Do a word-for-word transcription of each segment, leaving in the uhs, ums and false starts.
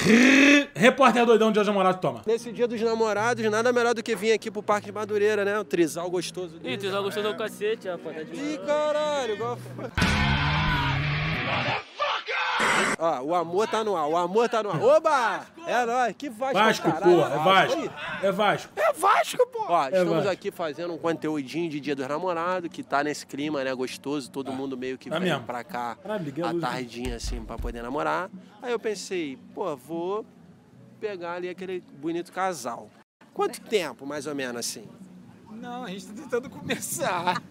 Repórter doidão de Dia dos Namorados, toma. Nesse Dia dos Namorados, nada melhor do que vir aqui pro Parque de Madureira, né? O trisal gostoso dele. Ih, trisal gostoso é o cacete, rapaz. Tá Ih, caralho, igual... Ó, o amor tá no ar, o amor tá no ar. Oba! É nóis, que Vasco, Vasco, caralho. porra, é Vasco. É Vasco. É Vasco, pô! Ó, É estamos Vasco. aqui fazendo um conteúdinho de Dia dos Namorados, que tá nesse clima, né, gostoso, todo mundo meio que Tá vem mesmo. pra cá Caralho, liguei a à luz. tardinha, assim, pra poder namorar. Aí eu pensei, pô, vou pegar ali aquele bonito casal. Quanto tempo, mais ou menos, assim? Não, a gente tá tentando começar.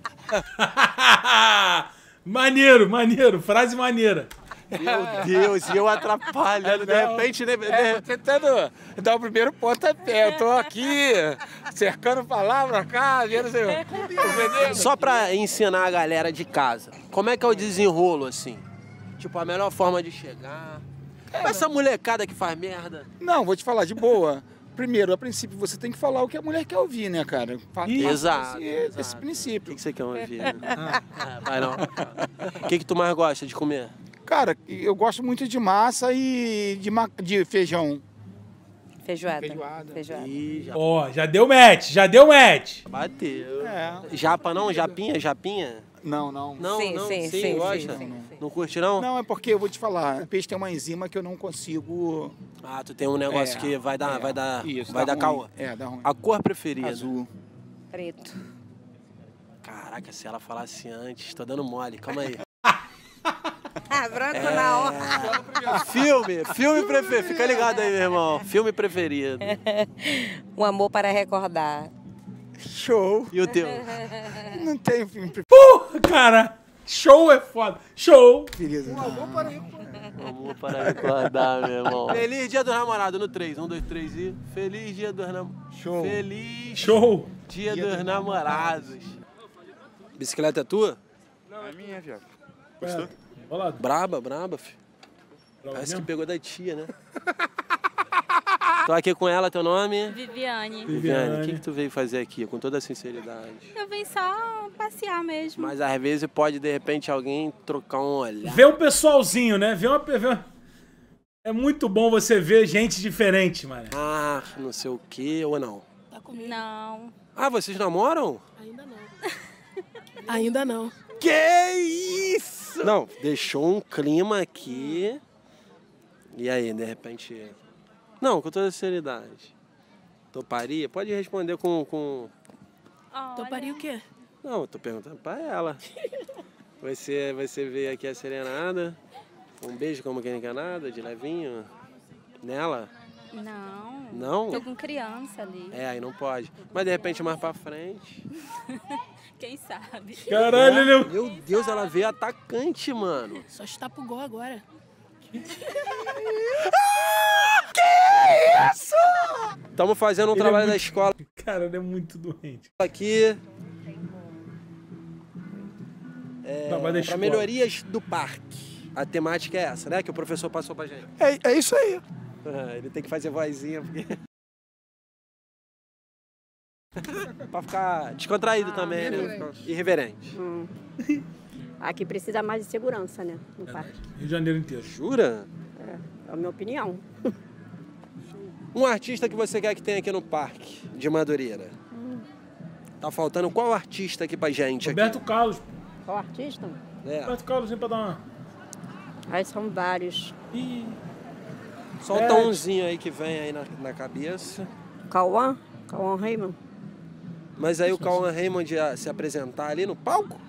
Maneiro, maneiro. Frase maneira. Meu Deus, e eu atrapalhando, de Não. repente... De... É, tô tentando dar o primeiro pontapé. Eu tô aqui, cercando palavra cá, vendo se eu... entendendo? Só pra ensinar a galera de casa, como é que é o desenrolo, assim? Tipo, a melhor forma de chegar... Essa molecada que faz merda... Não, vou te falar de boa. Primeiro, a princípio, você tem que falar o que a mulher quer ouvir, né, cara? Parte Ih, exato, Esse, exato. esse O princípio. que, que você quer ouvir? Ah, vai não. O que, que tu mais gosta de comer? Cara, eu gosto muito de massa e de, ma... de feijão. Feijoada. Feijoada. Feijoada. Ih, já Ó, já deu match, já deu match. bateu. É. Japa não? Japinha? Japinha? Não, não. Não, Sim, não, sim, sim, sim, gosta? sim, sim, sim. Não curte, não? Não, é porque eu vou te falar, o peixe tem uma enzima que eu não consigo... Ah, tu tem um negócio É, que vai dar, é. vai dar, Isso, vai dá dar ruim. caô. É, dá ruim. A cor preferida? Azul. Preto. Caraca, se ela falasse antes, tô dando mole, calma aí. Ah, branco na hora. Filme, filme preferido, fica ligado aí, meu irmão. Filme preferido. Um amor para recordar. Show. E o teu? Não tenho filme Porra, cara. Show é foda. Show. preferido. Vamos para recordar, meu irmão. Feliz Dia dos Namorados no três. Um, dois, três e... Feliz Dia dos Namorados. Show. Feliz Show. Dia dos Namorados. Bicicleta é tua? É minha, viado. Gostou? Olha lá. Braba, braba, filho. Brava Parece que mesmo? pegou da tia, né? Tô aqui com ela, teu nome? Viviane. Viviane. O que, que tu veio fazer aqui, com toda a sinceridade? Eu vim só passear mesmo. Mas às vezes pode, de repente, alguém trocar um olhar. Vê um pessoalzinho, né? Vê uma... Vê uma... É muito bom você ver gente diferente, mano. Ah, não sei o que, ou não. Não. Ah, vocês namoram? Ainda não. Ainda não. Que isso? Não, deixou um clima aqui. E aí, de repente... Não, com toda sinceridade. Toparia? Pode responder com... com... Olha, Toparia o quê? Não, eu tô perguntando pra ela. Você, você veio aqui a serenada. Um beijo como quem não quer nada, de levinho. Nela? Não. Não? Tô com criança ali. É, aí não pode. Mas de repente mais pra frente. Quem sabe? Caralho, ele... Meu Deus, ela veio atacante, mano. Só está pro gol agora. Estamos fazendo um Ele é trabalho muito- da escola Cara, ele é muito doente. aqui. Trabalho da Para escola. melhorias do parque. A temática é essa, né? Que o professor passou pra gente. É, é isso aí. Ah, ele tem que fazer vozinha, porque... pra ficar descontraído também, né? Irreverente. Aqui precisa mais de segurança, né? No parque. Rio de Janeiro inteiro. Jura? É a minha opinião. Um artista que você quer que tenha aqui no parque de Madureira? Tá faltando qual artista aqui pra gente aqui? Roberto Carlos. Qual artista? É. Roberto Carlos, vem pra dar uma... Aí são vários. Ih, Solta É. umzinho aí que vem aí na, na cabeça. Cauã? Cauã Raymond? Mas aí o Cauã Raymond ia se apresentar ali no palco?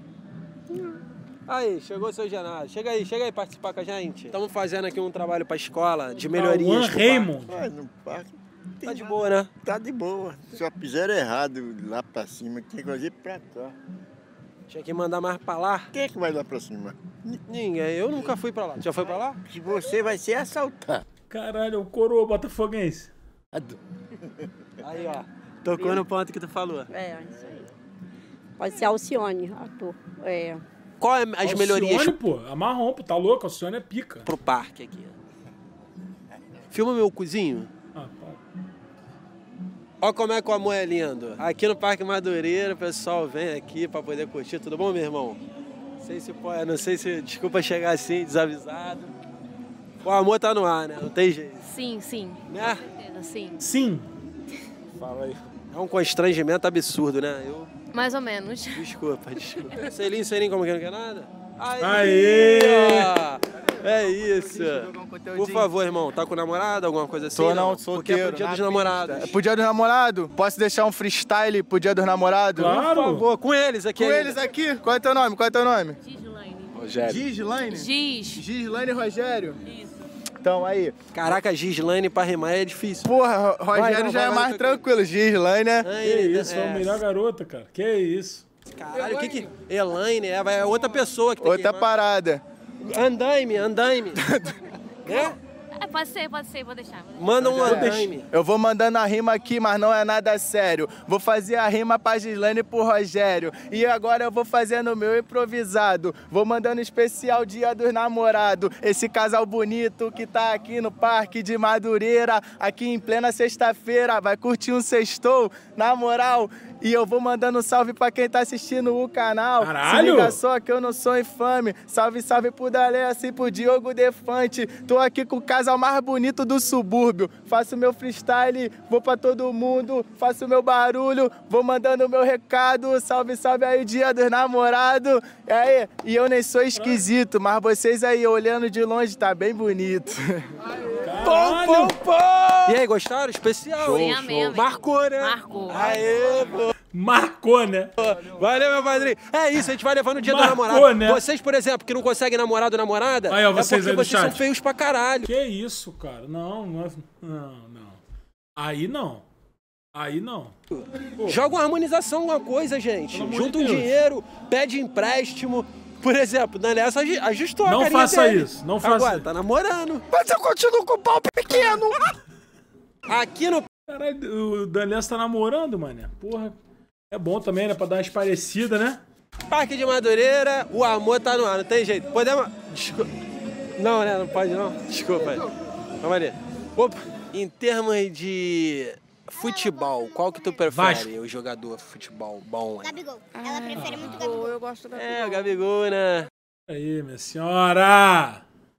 Aí, chegou o seu Genaro. Chega aí, chega aí participar com a gente. Estamos fazendo aqui um trabalho pra escola de melhorias. Cauã pro parque. Raymond. Mas no parque Tá de boa, né? tá de boa. Só fizeram errado lá pra cima, tinha que fazer pra cá. Tinha que mandar mais pra lá. Quem é que vai lá pra cima? Ninguém, eu nunca fui pra lá. Já foi pra lá? Que você vai ser assaltado. Caralho, o coroa botafoguense. Aí, ó. Tocou no ponto que tu falou. É, isso aí. Pode ser Alcione, ator. É. Qual é as Alcione, melhorias pô. A marrom, pô. Tá louco? Alcione é pica. pro parque aqui? Filma meu cozinho. Ah, pá. Ó como é que o amor é lindo. Aqui no Parque Madureira, o pessoal vem aqui pra poder curtir. Tudo bom, meu irmão? Não sei se pode, não sei se... Desculpa chegar assim, desavisado. O amor tá no ar, né? Não tem jeito. Sim, sim. Né? Com certeza, sim. Sim. Fala aí. É um constrangimento absurdo, né? Eu... Mais ou menos. Desculpa, desculpa. Selinho, selinho, como que não quer nada? Aê! Ó, é isso. Por favor, irmão, tá com namorado, alguma coisa assim? Tô não, Porque solteiro. é pro dia na dos pista. namorados. É pro dia dos namorados? Posso deixar um freestyle pro dia dos namorados? Claro. Por favor, com eles aqui. Com ainda. eles aqui? Qual é teu nome? Qual é teu nome? Gislaine. Rogério. Gislaine? Giz. Gislaine Rogério? Isso. Então, aí. Caraca, Gislaine pra rimar é difícil. Porra, Ro- Rogério Vai, não, já vai, é vai, mais vai. tranquilo. Gislaine, né? Que isso, foi a melhor garota, cara. Que isso. Caralho, o que que... Elaine, é, é outra pessoa que tem Outra que rimar. parada. Andaime, andaime. É? É, pode ser, pode ser, vou deixar. Vou deixar. Manda um andaime. Eu vou mandando a rima aqui, mas não é nada sério. Vou fazer a rima pra Gislaine e pro Rogério. E agora eu vou fazendo o meu improvisado. Vou mandando especial Dia dos Namorados. Esse casal bonito que tá aqui no Parque de Madureira, aqui em plena sexta-feira, vai curtir um sextou, na moral. E eu vou mandando um salve pra quem tá assistindo o canal. Caralho! Se liga só que eu não sou infame. Salve, salve pro Dalessa e pro Diogo Defante. Tô aqui com o casal mais bonito do subúrbio. Faço meu freestyle, vou pra todo mundo. Faço meu barulho, vou mandando meu recado. Salve, salve aí, Dia dos Namorados. E aí, e eu nem sou esquisito, mas vocês aí olhando de longe tá bem bonito. Caralho. Pom, pom, pom. E aí, gostaram? Especial. Sim, amém, amém. Marcou, né? Marcou. Aê, pô. Marcou, né? Valeu, meu padrinho. É isso, a gente vai levando o dia Marcou, do namorado. né? Vocês, por exemplo, que não conseguem namorado ou namorada, Aí, ó, vocês é aí porque do vocês chat. são feios pra caralho. Que isso, cara. Não, não, é- não, não. Aí não. Aí não. Pô. Joga uma harmonização, alguma coisa, gente. Pelo amor Junta de um Deus. dinheiro, pede empréstimo. Por exemplo, na Nessa ajustou Não a carinha faça dele. isso, não faça Agora, isso. tá namorando. Mas eu continuo com o pau pequeno. Aqui no... Caralho, o Danilson tá namorando, mané. Porra. É bom também, né? Pra dar uma esparecida, né? Parque de Madureira, o amor tá no ar, não tem jeito. Podemos... Desculpa. Não, né? Não pode não. Desculpa aí. Vamos ali. Opa. Em termos de futebol, qual que tu prefere? Vasco. O jogador futebol bom? Né? Gabigol. Ela prefere muito Gabigol. Eu gosto do É, o Gabigol, né? Aí, minha senhora.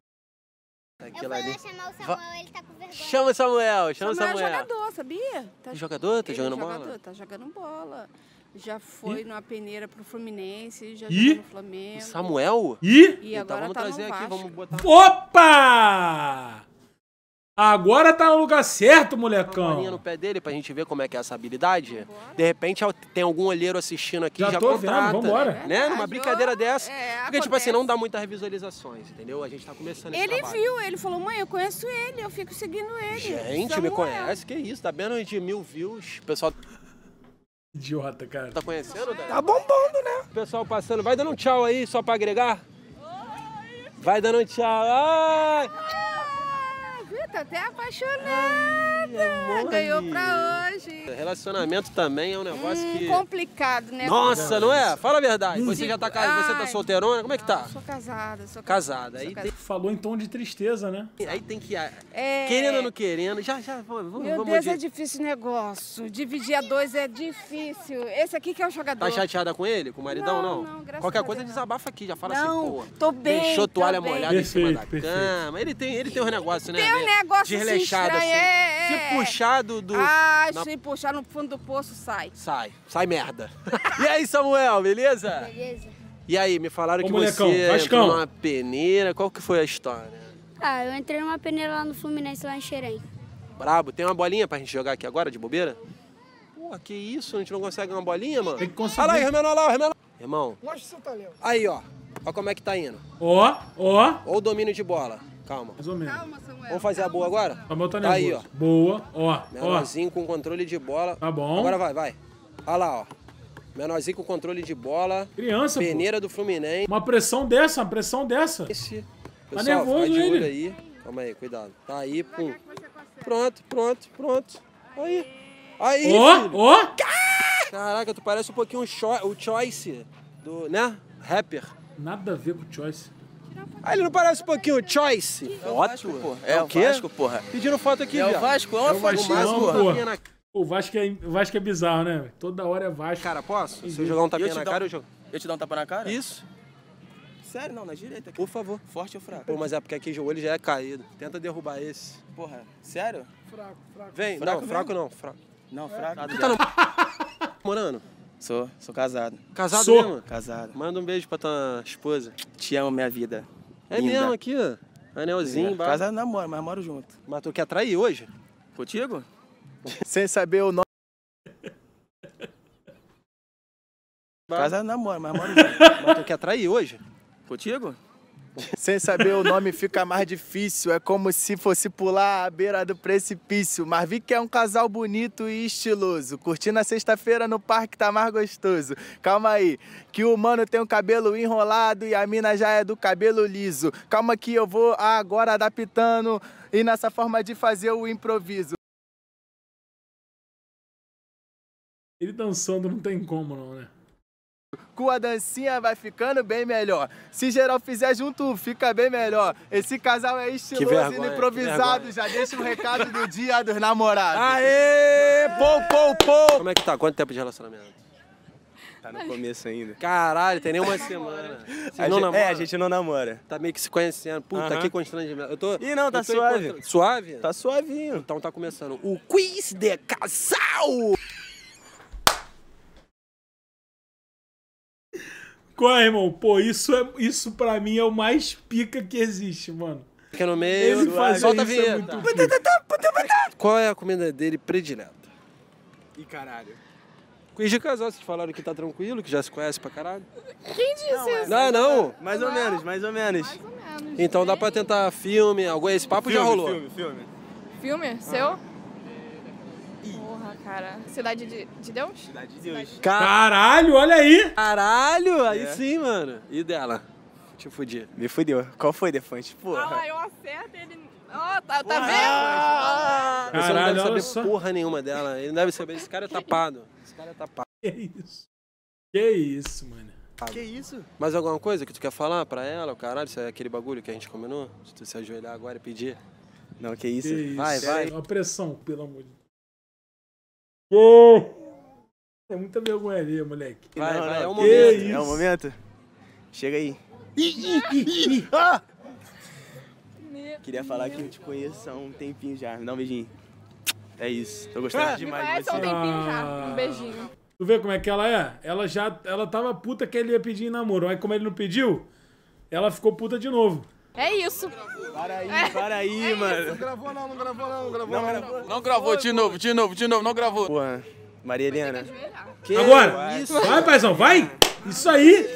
Eu Aquilo fui ali. lá chamar o Samuel, ele tá com vergonha. Chama o Samuel, chama o Samuel é Samuel. jogador, sabia? Tá Jogador? Tá Ele é jogando jogador, bola? Tá jogando bola. Já foi numa peneira pro Fluminense, já Ih? jogou no Flamengo. Samuel? Ih! E Então agora vamos tá trazer no aqui, Vasco. vamos botar Opa! Agora tá no lugar certo, uma bolinha molecão. no pé dele pra gente ver como é que é essa habilidade. De repente tem algum olheiro assistindo aqui, Já já, tô contrata. vendo, vambora. Né? Numa Verdade, brincadeira ó. dessa. É, Porque, tipo assim, acontece. não dá muitas visualizações, entendeu? A gente tá começando esse Ele trabalho. viu, ele falou, mãe, eu conheço ele, eu fico seguindo ele. Gente, Samuel. me conhece, que isso, tá vendo de mil views. O pessoal Idiota, cara. tá conhecendo, Dani? Tá bombando, né? O pessoal passando, vai dando um tchau aí, só pra agregar. Vai dando um tchau. Ai! Ah, viu? Tá até apaixonada. amor. Ganhou pra hoje. Relacionamento também é um negócio Hum, que... complicado, né? Nossa, não é? Fala a verdade. Você já tá casada, você tá Ai. solteirona, como é que tá? Sou casada, sou Casada. Sou Aí casada. tem, Falou em tom de tristeza, né? aí tem que... É... Querendo ou não querendo, já, já, vamos, Meu vamos Deus, de- é difícil o negócio. Dividir a dois é difícil. Esse aqui que é o jogador. Tá chateada com ele, com o maridão, Não, não? não, graças Qualquer a coisa Deus, não. desabafa aqui, já fala Não, assim, pô. tô bem, Deixou tô toalha bem. molhada em cima da Perfeito, perfeito. cama. Ele tem, ele tem um negócio, né? Tem um né, negócio desleixado assim, assim. estranho, é, é. Se puxar do... do- Ah, na- se puxar no fundo do poço, sai. Sai, sai merda. E aí, Samuel, beleza? Beleza. E aí, me falaram Ô, que molecão, você Vascão. entrou numa peneira. Qual que foi a história? Ah, eu entrei numa peneira lá no Fluminense, lá em Xerém. Brabo, tem uma bolinha pra gente jogar aqui agora, de bobeira? Pô, que isso? A gente não consegue uma bolinha, mano? Tem que conseguir. Olha lá, irmão, olha lá, irmão. Irmão, Mostra seu talento. aí, ó. Olha como é que tá indo. Ó, ó. Ou o domínio de bola. Calma. Mais ou menos. Calma, Samuel. Vamos fazer a boa agora? Samuel tá Tá aí, nervoso. Boa, ó, ó. Menorzinho com controle de bola. Tá bom. Agora vai, vai. Olha lá, ó. Menorzinho com controle de bola. Criança, pô. Peneira do Fluminense. Uma pressão dessa, uma pressão dessa. Esse. Tá Pessoal, nervoso fica de olho ele. aí. Calma aí, cuidado. Tá aí, pum. Pronto, pronto, pronto. Aí. Aí, Ó, filho. ó. Caraca, tu parece um pouquinho o, Choi- o Choice do, né? Rapper. Nada a ver com o Choice. Ah, ele não parece um pouquinho o Choice? Foto? pô. É, É o o quê? Vasco, porra. Pedindo foto aqui, É o viado. Vasco, é uma fotinha, Vascão, porra. pô. Tapinha na O Vasco é, o Vasco é bizarro, né? Toda hora é Vasco. cara, posso? Se eu jogar um tapinha Eu te na dou- cara, eu jogo. Eu te dar um tapa na cara? Isso. sério, não, na direita. Aqui. Por favor. Forte ou fraco? Pô, mas é porque aqui o olho já é caído. Tenta derrubar esse. Porra, sério? Fraco, fraco. Vem, Fraco não, fraco mesmo? não, fraco. Não, fraco. Tu tá namorando? Sou, sou casado. Casado Sou. mesmo? Casado. Manda um beijo pra tua esposa. Te amo, minha vida. É Linda. mesmo aqui, ó. Anelzinho, embaixo. Casado namoro, mas moro junto. Mas tu quer trair hoje? Contigo? Sem saber o nome. Casado namoro, mas moro junto. Mas tu quer trair hoje? Contigo? Sem saber o nome fica mais difícil. É como se fosse pular à beira do precipício. Mas vi que é um casal bonito e estiloso. Curtindo a sexta-feira no parque tá mais gostoso. Calma aí, que o mano tem o cabelo enrolado e a mina já é do cabelo liso. Calma que eu vou agora adaptando e nessa forma de fazer o improviso. Ele dançando não tem como não, né? Com a dancinha vai ficando bem melhor. Se geral fizer junto, fica bem melhor. Esse casal é estiloso vergonha, e improvisado. que Já deixa um recado do dia dos namorados. Aê! Pou, pou, pou! Como é que tá? Quanto tempo de relacionamento? Tá no começo ainda. Caralho, tem nem uma semana. Vocês A não gente- namoram? é, a gente não namora. Tá meio que se conhecendo. Puta, Aham. que constrangimento. Eu tô... Ih, não, tá eu tô suave. encontrando- Suave? Tá suavinho. Então tá começando o quiz de casal! Qual é, irmão? Pô, isso, é, isso pra mim é o mais pica que existe, mano. Fica no meio, Ele fazer solta a isso é vinheta. muito pica. Qual é a comida dele predileta? Ih, caralho. Quiz de casal, vocês falaram que tá tranquilo, que já se conhece pra caralho. Quem disse isso? Não, não. Mais ou menos, mais ou menos. Mais ou menos. Então dá pra tentar filme, algum... esse papo já rolou. Filme, filme. Filme? Seu? Porra, cara. Cidade de, de Deus? Cidade de Deus. Caralho, olha aí! Caralho, aí É. sim, mano. E dela? Te fudi. Me fudeu. Qual foi, Defante? Porra. Ah, eu acerto ele. Ó, tá, tá Ah! vendo? Você não Caralho, deve olha saber só. porra nenhuma dela. Ele não deve saber. Esse cara é tapado. Esse cara é tapado. Que isso? Que isso, mano? Que isso? Mais alguma coisa que tu quer falar pra ela? O caralho, isso é aquele bagulho que a gente combinou? Se tu se ajoelhar agora e pedir. Não, que Que isso? isso? Vai, vai. Uma pressão, pelo amor de Deus. Pô! É muita vergonha ali, moleque. Vai, Não, vai, não, é o que momento. isso? É o momento? Chega aí. Ah! Queria falar que eu te conheço há um tempinho já. Me dá um beijinho. É isso. Tô gostando Me demais de conhece há um você. tempinho já. Ah. Um beijinho. Tu vê como é que ela é? Ela já ela tava puta que ele ia pedir em namoro. Aí como ele não pediu, ela ficou puta de novo. É isso. Para aí, para aí, mano. Gravou não, não gravou não, não gravou Não, não. gravou. Não gravou, de novo, de novo, de novo, não gravou. Porra, Maria Helena. Que Agora! isso? Vai, paizão, vai! Isso aí!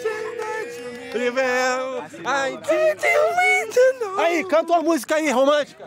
Aí, canta uma música aí, romântica.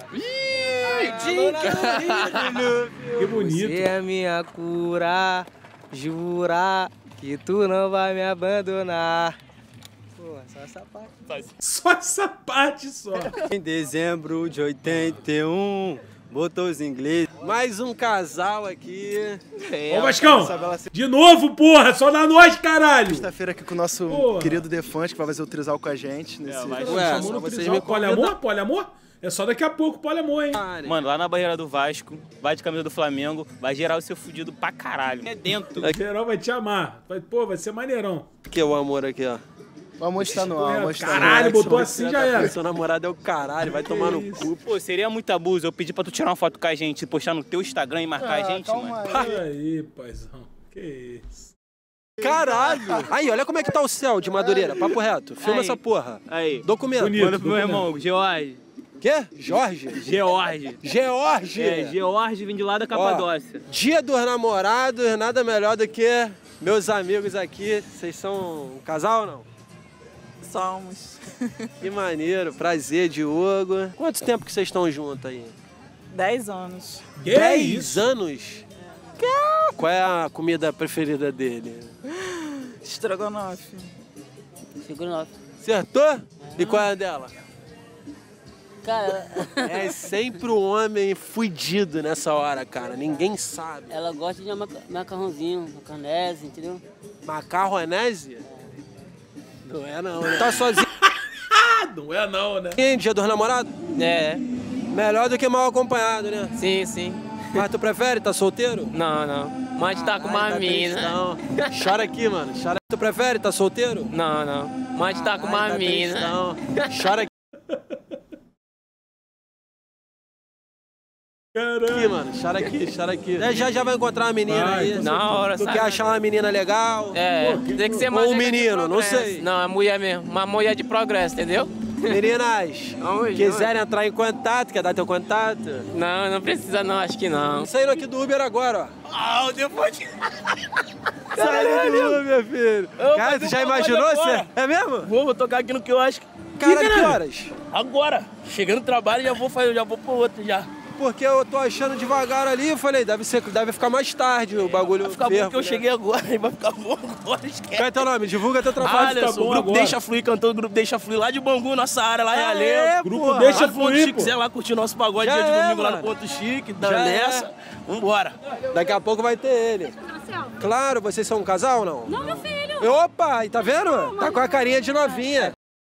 Que bonito. Você é minha cura, jurar que tu não vai me abandonar. Pô, só essa parte. Só essa parte só. Em dezembro de oitenta e um, botou os ingleses. Mais um casal aqui. Ô, Vascão! De novo, porra! Só na nós, caralho! Sexta-feira aqui com o nosso Porra. querido Defante, que vai fazer o trisal com a gente. Nesse... Ué, Chamou só no vocês trisal. me Poliamor? Poliamor? É só daqui a pouco, poliamor, hein? Mano, lá na barreira do Vasco, vai de camisa do Flamengo, vai gerar o seu fudido pra caralho. É dentro. O geral vai te amar. Vai, pô, vai ser maneirão. Que é o amor aqui, ó. O amor está no ar, o amor está no ar. Caralho, botou assim já era. Seu namorado é o caralho, vai tomar no isso? cu. Pô, seria muito abuso eu pedir pra tu tirar uma foto com a gente, postar no teu Instagram e marcar a gente, mano. Olha aí, paizão. Que isso. Caralho! Aí, olha como é que tá o céu de Madureira, papo reto. Filma Aí. essa porra. Aí. Documento. Bonito. Manda pro meu irmão, George. Quê? Jorge? George. George! É, George vem de lá da Capadócia. Dia dos namorados, nada melhor do que meus amigos aqui. Vocês são um casal ou não? Somos. Que maneiro, prazer, Diogo. Quanto tempo que vocês estão juntos aí? Dez anos. Que Dez isso? anos? Qual é a comida preferida dele? Estrogonofe. Estrogonofe. Acertou? E qual é a dela? Cara, É sempre o homem fudido nessa hora, cara. Ninguém sabe. ela gosta de maca- macarrãozinho, macarnese, entendeu? Macarronese? Não é não, né? Tá sozinho, Ah, não é não, né? hein, dia dos namorados? É, Melhor do que mal acompanhado, né? sim, sim. Mas tu prefere? Tá solteiro? Não, não. Mas tá com uma Ai, tá mina. tristão. Chora aqui, mano. Chora. Tu prefere? Tá solteiro? Não, não. Mas tá com uma Ai, tá mina. tristão. Chora aqui. Caramba. Aqui, mano. Chora aqui, chora aqui. Já já, já vai encontrar uma menina Vai, aí. na hora, Tu sabe? quer achar uma menina legal? É, tem que ser mais. Ou um menino, não sei. Não, é mulher mesmo. Uma mulher de progresso, entendeu? Meninas, Oi, quiserem entrar em contato, quer dar teu contato? Não, não precisa não, acho que não. Saindo aqui do Uber agora, ó. Ah, depois de... Saindo do Uber, filho. Eu Cara, vou tu já fazer um imaginou? pagode Você... agora. É mesmo? Vou, vou tocar aqui no que eu acho. Cara, que caralho? horas? Agora. Chegando no trabalho, já vou fazer, já vou pro outro já. Porque eu tô achando devagar ali, eu falei, deve, ser, deve ficar mais tarde o bagulho. Vai ficar fervo, bom que eu né? cheguei agora, vai ficar bom agora, esquece. Qual é teu nome? Divulga teu trabalho. Alisson, Tá bom o grupo agora. Deixa Fluir, cantor do grupo Deixa Fluir, lá de Bangu, nossa área, lá em Ah, Além. é, Grupo porra. Deixa Lá Fluir, se pô. quiser lá curtir nosso pagode Já dia de é, domingo lá no mano. Ponto Chique, Já da é. Nessa. Vambora. Daqui a pouco vai ter ele. Claro, vocês são um casal ou não? Não, meu filho. Opa, e tá vendo? Tá com a carinha de novinha.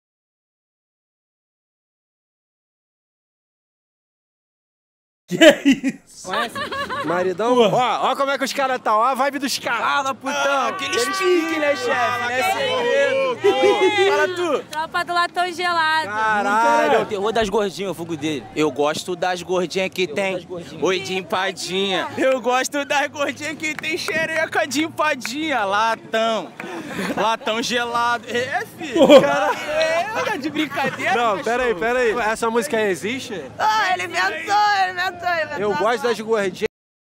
Que é isso? Maridão? Ó, ó como é que os caras tá, ó a vibe dos caras. Fala, putão. Aquele stick, né, chefe? Né, segredo. Fala tu. Tropa do latão gelado. Caralho, é o terror das gordinhas, o fogo dele. Eu gosto das gordinhas que tem oi de empadinha. Eu gosto das gordinhas que tem xereca de empadinha. Latão. Latão gelado. É, filho. Caralho, é, tá de brincadeira, Não, cachorro? pera aí, pera aí. Essa música aí existe? Ah, ele inventou, ele inventou, ele inventou. Eu gosto das gordinhas.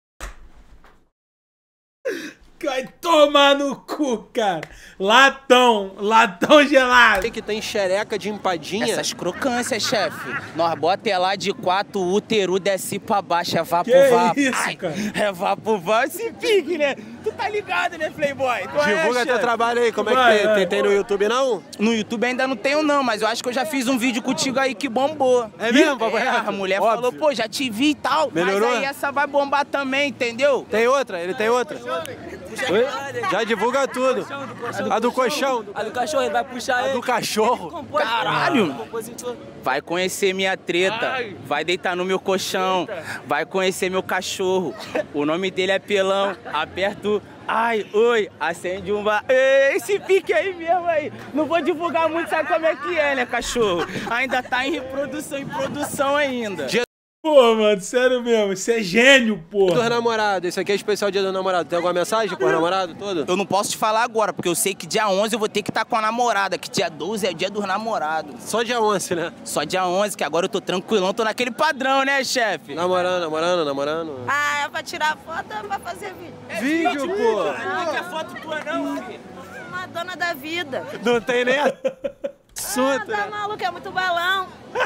Vai tomar no cu, cara. Latão, latão gelado. Que tem xereca de empadinha. Essas crocâncias, chefe. Nós bota ela de quatro, o útero desce pra baixo, é vapo, Que vapo. isso, Ai, cara? É vapo, vapo, esse pique, né? Tu tá ligado, né, Playboy? Tu Divulga é, teu chefe? trabalho aí, como é Vai, que tem? vai, Tem, tem no YouTube não? No YouTube ainda não tenho, não, mas eu acho que eu já fiz um vídeo contigo aí que bombou. É mesmo, papo É, reto? a mulher Óbvio. falou, pô, já te vi e tal. Melhorou? Mas aí essa vai bombar também, entendeu? Tem outra? Ele tem outra? Oi? Já divulga tudo. A do colchão. A do cachorro, ele vai puxar A ele. do cachorro. Caralho! Compositor. Vai conhecer minha treta, vai deitar no meu colchão, vai conhecer meu cachorro. O nome dele é Pelão. Aperto, ai, oi, acende um ba... Ei, esse pique aí mesmo aí. Não vou divulgar muito, sabe como é que é, né, cachorro? Ainda tá em reprodução, em produção ainda. Pô, mano, sério mesmo, isso é gênio, Dos porra. namorados, esse aqui é especial dia do namorado. Tem alguma mensagem com o namorado todo? Eu não posso te falar agora, porque eu sei que dia onze eu vou ter que estar com a namorada, que dia doze é o dia dos namorados. Só dia onze, né? Só dia onze, que agora eu tô tranquilão, tô naquele padrão, né, chefe? Namorando, namorando, namorando. Ah, é pra tirar foto ou é pra fazer vídeo? Vídeo, pô! Não quer foto tua não, filho. Uma dona da vida. Não tem nem Ah, assunto, tá né? maluco, é muito balão.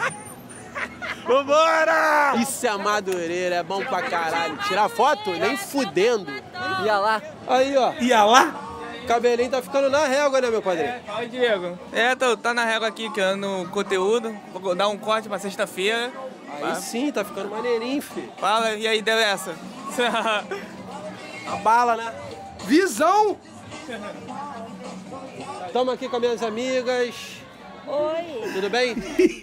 Vambora! Isso é madureira, é bom pra caralho. Tirar foto? Nem fudendo. Ia lá. Aí, ó. Ia lá? O cabelinho tá ficando na régua, né, meu padrinho? Fala, Diego. É, tô, tá na régua aqui, criando conteúdo. Vou dar um corte pra sexta-feira. Aí sim, tá ficando maneirinho, filho. Fala, e aí, deu essa? A bala, né? Visão! Tamo aqui com as minhas amigas. Oi. Tudo bem?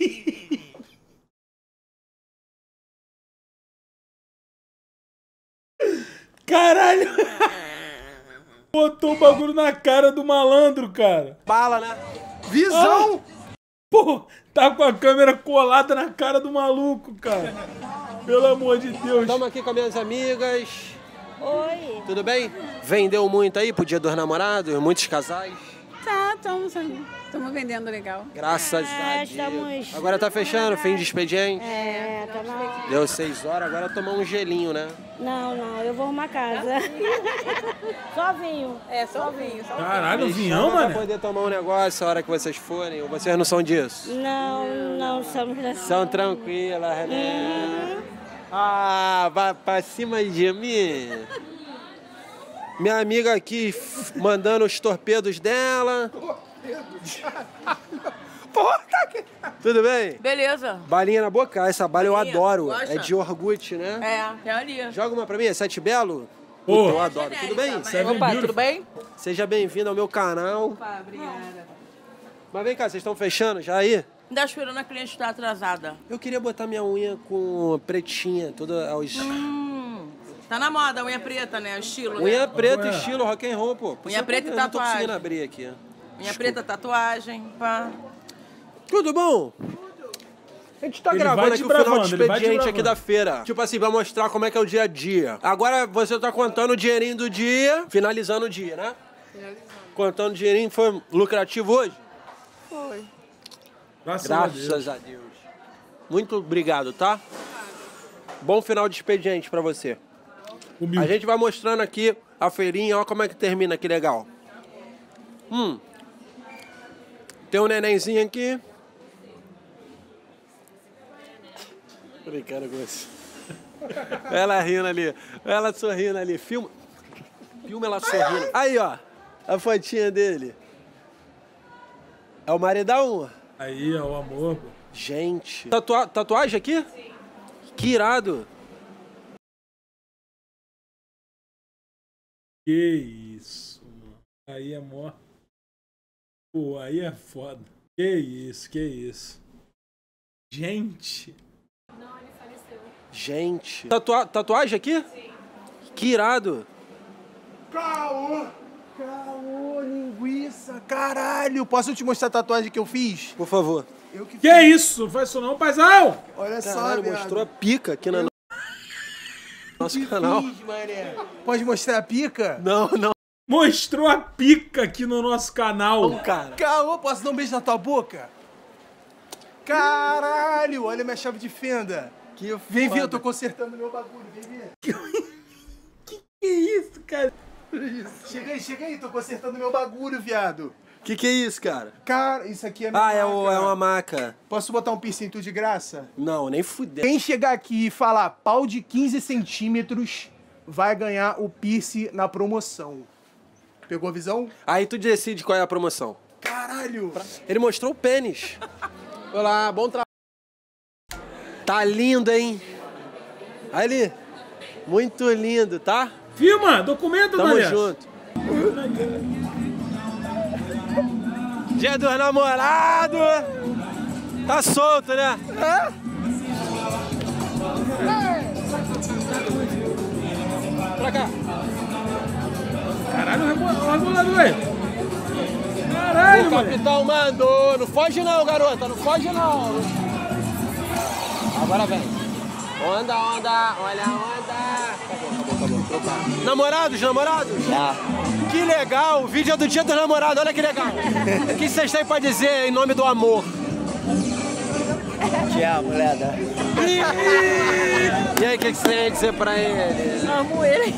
Caralho. Botou o bagulho na cara do malandro, cara. Bala, né? Visão! Ah, pô, tá com a câmera colada na cara do maluco, cara. Pelo amor de Deus. Tamo aqui com as minhas amigas. Oi. Tudo bem? Vendeu muito aí pro dia dos namorados? Muitos casais? Tá, estamos vendendo legal. Graças É, a Deus. estamos- Agora tá fechando, fim de expediente. É, tá na... Deu seis horas, agora tomar um gelinho, né? Não, não, eu vou arrumar casa. Só vinho. É, só vinho. Só Caralho, Me vinhão, chama mano. pra poder tomar um negócio a hora que vocês forem, ou vocês não são disso? Não, não, somos assim. São tranquilas, né? Ah, vai pra cima de mim. Minha amiga aqui f- mandando os torpedos dela. Tudo bem? Beleza. Balinha na boca? Essa bala eu Balinha, adoro. gosta? É de Orgut, né? É, é ali. Joga uma pra mim, é Sete Belo? Pô. Puta, eu adoro. Tudo bem? Opa, tudo bem? Seja bem-vindo ao meu canal. Opa, obrigada. Mas vem cá, vocês estão fechando já aí? Ainda esperando a cliente estar atrasada. Eu queria botar minha unha com pretinha, toda aos... Hum, Tá na moda, unha preta, né? O estilo, Unha né? preta, estilo rock and roll, pô. Unha preta e Eu não tô conseguindo tatuagem. abrir aqui. Unha Desculpa. preta, tatuagem, pá. Tudo bom? A gente tá Ele gravando vai aqui te o final bravando, de ele vai te expediente aqui bravando. da feira. Tipo assim, vai mostrar como é que é o dia a dia. Agora você tá contando o dinheirinho do dia, finalizando o dia, né? Finalizando. Contando o dinheirinho, foi lucrativo hoje? Foi. Graças, Graças a Deus. Muito obrigado, tá? Bom final de expediente pra você. Humilde. A gente vai mostrando aqui a feirinha, ó como é que termina, que legal. Hum. Tem um nenenzinho aqui. Tô brincando com você. Ela rindo ali, ela sorrindo ali. Filma, filma ela sorrindo. Aí, ó, a fotinha dele. É o maridão? Aí, ó, o amor, pô. Gente. Tatua tatuagem aqui? Sim. Que irado. Que isso, mano. Aí é mó. Pô, aí é foda. Que isso, que isso. Gente. Gente. Tatua tatuagem aqui? Sim. Que irado. Caô! Caô, linguiça, caralho! Posso te mostrar a tatuagem que eu fiz? Por favor. Eu que Que é isso? Não faz isso não, paizão! Olha só, Caralho, viado. mostrou a pica aqui na... nosso Que canal. fiz, mané. Pode mostrar a pica? Não, não. Mostrou a pica aqui no nosso canal. Não, cara. Caô, posso dar um beijo na tua boca? Caralho, olha minha chave de fenda. Que vem foda. ver, eu tô consertando meu bagulho, vem ver. Que isso, cara? Chega aí, chega aí, tô consertando meu bagulho, viado. Que que é isso, cara? Cara, isso aqui é minha Ah, é, maca. o, é uma maca. Posso botar um piercing tu de graça? Não, nem fudeu. Quem chegar aqui e falar pau de quinze centímetros vai ganhar o piercing na promoção. Pegou a visão? Aí tu decide qual é a promoção. Caralho! Ele mostrou o pênis. Olá, bom trabalho. Tá lindo, hein? Ali. Muito lindo, tá? Filma, documenta, Tamo Daniel. junto. Dia dos namorados. Tá solto, né? Pra cá. Caralho, o rebolador aí. Caralho, O mano. capitão mandou. Não foge não, garota. Não foge não. Agora vem. Onda, onda. Olha a onda. Acabou, acabou, acabou. Trocar. Namorados, namorados? Já. Que legal. O vídeo é do dia dos namorados. Olha que legal. O que vocês têm pra dizer em nome do amor? Te amo, Leda. E aí, o que você tem a dizer pra ele? Amo ele.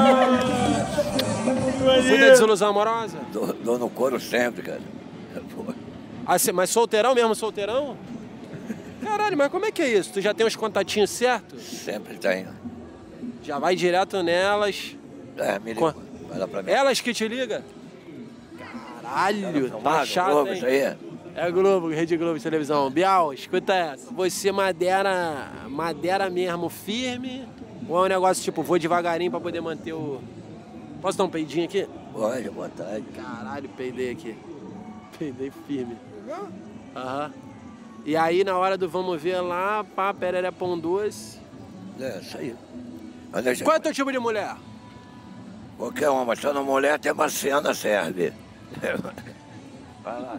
Muita desilusão amorosa? Dou, dou no couro sempre, cara. Ah, cê- mas solteirão mesmo, solteirão? Caralho, mas como é que é isso? Tu já tem os contatinhos certos? Sempre tenho. Já vai direto nelas. É, me liga. Vai lá pra mim. Elas que te ligam? Caralho, tá chato, Globo, hein? isso aí. É Globo, Rede Globo de televisão. Bial, escuta essa. Você madeira, madeira mesmo firme? Ou é um negócio tipo, vou devagarinho pra poder manter o... Posso dar um peidinho aqui? Pode, boa tarde. Caralho, peidei aqui. Peidei firme. Aham. E aí, na hora do vamos ver lá, pá, perere pão doce. É, isso aí. Mas deixa... Qual é o teu tipo de mulher? Qualquer uma, mas só na mulher até marciana serve. Vai lá.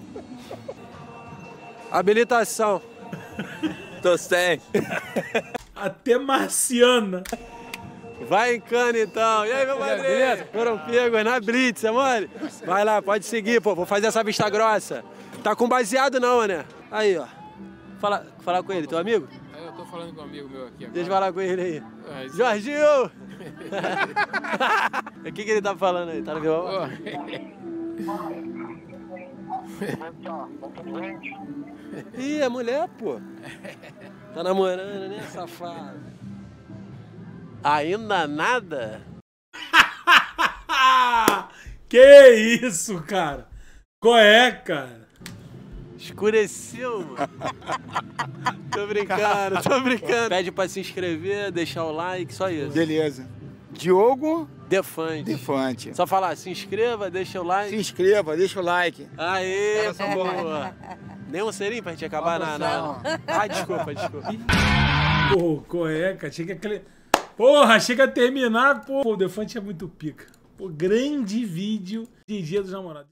Habilitação. Tô sem. Até marciana. Vai em cana então. E aí, meu padrinho? Beleza? Foram pegos na Blitz, amor? Vai lá, pode seguir, pô. Vou fazer essa vista grossa. Tá com baseado não, né? Aí, ó. Fala, fala com ele, teu amigo? Eu tô falando com um amigo meu aqui agora. Deixa eu falar com ele aí. Ah, isso- Jorginho! O que que ele tá falando aí? Tá no violão? Ih, é mulher, pô. Tá namorando, né, safado? Ainda nada? Que isso, cara? Qual é, cara? Escureceu, mano. Tô brincando, tô brincando. Pede pra se inscrever, deixar o like, só isso. Beleza. Diogo Defante. Defante. Só falar, se inscreva, deixa o like. Se inscreva, deixa o like. Aê, Elas são boas. boa. Nem um serinho pra gente acabar na... na... Ah, desculpa, desculpa. Pô, qual é, cara? Tinha que aquele... Porra, chega a terminar, pô. O Defante é muito pica. Pô, grande vídeo de Dia dos Namorados.